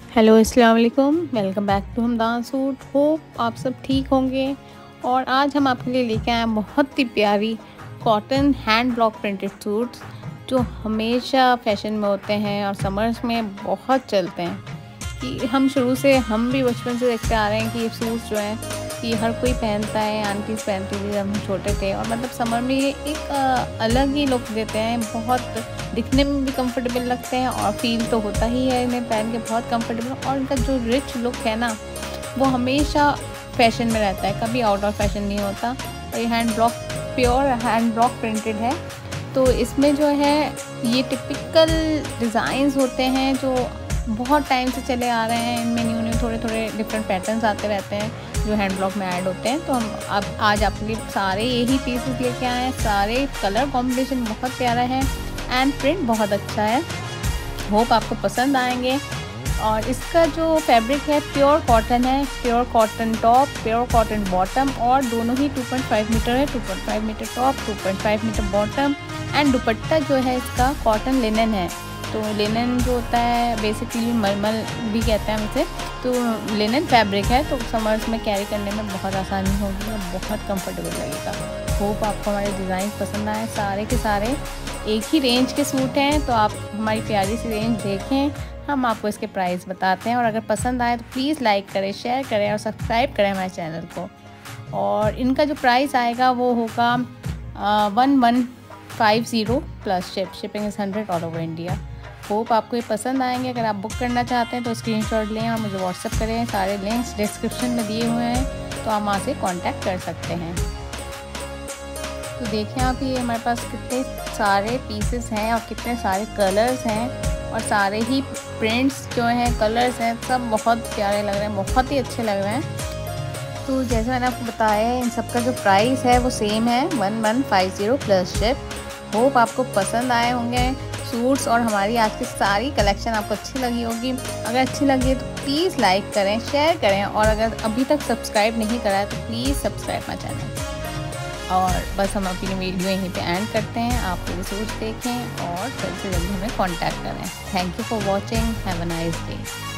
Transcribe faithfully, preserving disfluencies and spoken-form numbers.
Hello अस्सलाम वालेकुम, welcome back to Hamdan suit. Hope आप सब ठीक होंगे। और आज हम आपके लिए लेके आए हैं बहुत ही प्यारी cotton hand block printed suits जो हमेशा फैशन में होते हैं और समर्स में बहुत चलते हैं। कि हम शुरू से हम भी बचपन से देखते आ रहे हैं कि ये सूट्स जो हैं कि हर कोई पहनता है, आंटीज़ पहनती थी जब हम छोटे थे। और मतलब समर में ये एक आ, अलग ही लुक देते हैं, बहुत दिखने में भी कंफर्टेबल लगते हैं और फील तो होता ही है इन्हें पहन के बहुत कंफर्टेबल। और इनका जो रिच लुक है ना, वो हमेशा फैशन में रहता है, कभी आउट ऑफ फैशन नहीं होता। और ये hand block pure hand block printed है, तो इसमें जो है ये टिपिकल डिज़ाइंस होते हैं जो बहुत टाइम से चले आ रहे हैं। इनमें न्यू न्यू थोड़े थोड़े डिफरेंट पैटर्न्स आते रहते हैं जो हैंड ब्लॉक में ऐड होते हैं। तो हम अब आज आपके लिए सारे यही पीसेस लेके आए हैं। सारे कलर कॉम्बिनेशन बहुत प्यारा है एंड प्रिंट बहुत अच्छा है। होप आपको पसंद आएंगे। और इसका जो फैब्रिक है प्योर कॉटन है, pure cotton top, pure cotton bottom, और दोनों ही टू पॉइंट फाइव मीटर है, two point five metre top, two point five metre bottom. And dupatta जो है इसका कॉटन लिनन है। तो लिनन जो होता है बेसिकली मलमल भी कहते हैं हम इसे, तो लिनन फैब्रिक है, तो समर्स में कैरी करने में बहुत आसानी होगी और बहुत कंफर्टेबल लगेगा। होप आपको हमारे डिज़ाइन पसंद आए। सारे के सारे एक ही रेंज के सूट हैं, तो आप हमारी प्यारी सी रेंज देखें, हम आपको इसके प्राइस बताते हैं। और अगर पसंद आए तो प्लीज़ लाइक करें, शेयर करें और सब्सक्राइब करें हमारे चैनल को। और इनका जो प्राइस आएगा वो होगा one one five zero plus ship shipping is hundred all over India. Hope आपको ये पसंद आएंगे। अगर आप बुक करना चाहते हैं तो स्क्रीनशॉट लें और मुझे व्हाट्सएप करें। सारे लिंक्स डिस्क्रिप्शन में दिए हुए हैं, तो आप वहाँ से कांटेक्ट कर सकते हैं। तो देखें आप, ये हमारे पास कितने सारे पीसेस हैं और कितने सारे कलर्स हैं, और सारे ही प्रिंट्स जो हैं, कलर्स हैं, सब बहुत प्यारे लग रहे हैं, बहुत ही अच्छे लग रहे हैं। तो जैसे मैंने आपको बताया है, इन सब का जो प्राइस है वो सेम है, one one five zero plus ship. Hope आपको पसंद आए होंगे सूट्स और हमारी आज की सारी कलेक्शन आपको अच्छी लगी होगी। अगर अच्छी लगी है तो प्लीज़ लाइक करें, शेयर करें, और अगर अभी तक सब्सक्राइब नहीं करा है तो प्लीज़ सब्सक्राइब माय चैनल। और बस हम अपनी वीडियो यहीं पे एंड करते हैं। आप पूरे सूट्स देखें और जल्द से जल्दी हमें कांटेक्ट करें। Thank you for watching, have a nice day.